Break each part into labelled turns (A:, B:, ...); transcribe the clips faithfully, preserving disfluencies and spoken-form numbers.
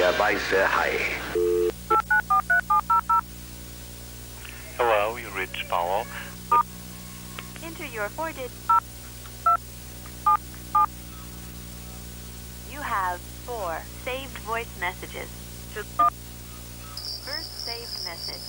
A: der weiße Hai.
B: Hello, you reached Paulo.
C: Enter your four-digit. You have four saved voice messages. To first saved message.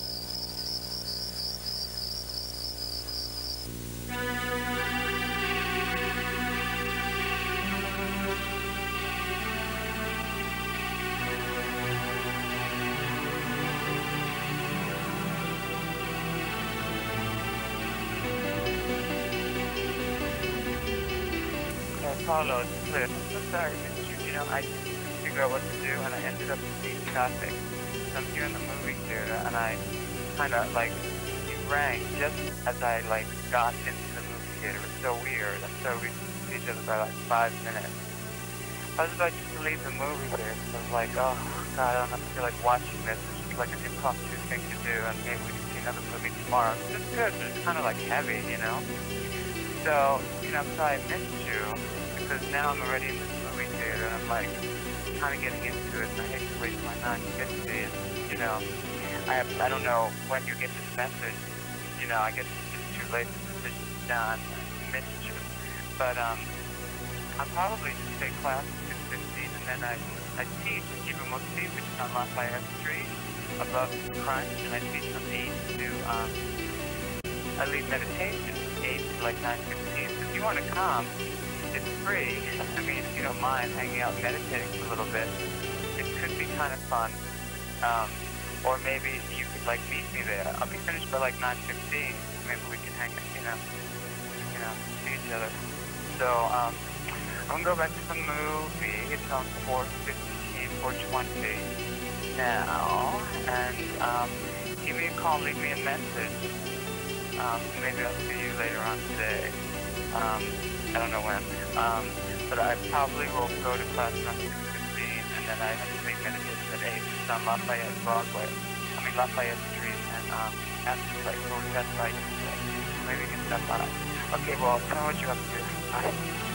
B: Paulo, it's Cliff. I'm so sorry, Mister You know, I couldn't figure out what to do, and I ended up seeing traffic. So I'm here in the movie theater, and I kind of, like, you rang just as I, like, got into the movie theater. It was so weird. I'm so we see each other by, like, five minutes. I was about just to leave the movie theater, so I was like, oh, God, I don't know if I feel like watching this. It's just like an impromptu thing to do, and maybe we can see another movie tomorrow. It's just good, but it's kind of, like, heavy, you know? So, you know, so I missed you. Because now I'm already in this movie theater, and I'm like kind of getting into it, and I hate to waste my nine fifty. And you know, I have, I don't know when you get this message. You know, I guess it's too late. The decision's done. I missed you, but um, I'll probably just take class at six fifteen, and then I I teach at Experiemental, which is on Lafayette Street, above Crunch, and I teach from eight to um, I lead meditation eight to like nine fifteen. So if you want to come. It's free. I mean, if you don't mind hanging out and meditating for a little bit, it could be kind of fun. Um, or maybe you could like meet me there. I'll be finished by like nine fifteen. Maybe we can hang, you know, you know, see each other. So um, I'm gonna go back to the movie. It's on four fifteen, four twenty now, and um, give me a call, leave me a message. Um, maybe I'll see you later on today. Um, I don't know when, um, but I probably will go to class around six fifteen, and then I have to take meditation at eight on Lafayette Broadway, I mean Lafayette Street, and um, after like, oh, that's right, maybe you can step by. Okay, well, tell me what you're up to. Bye.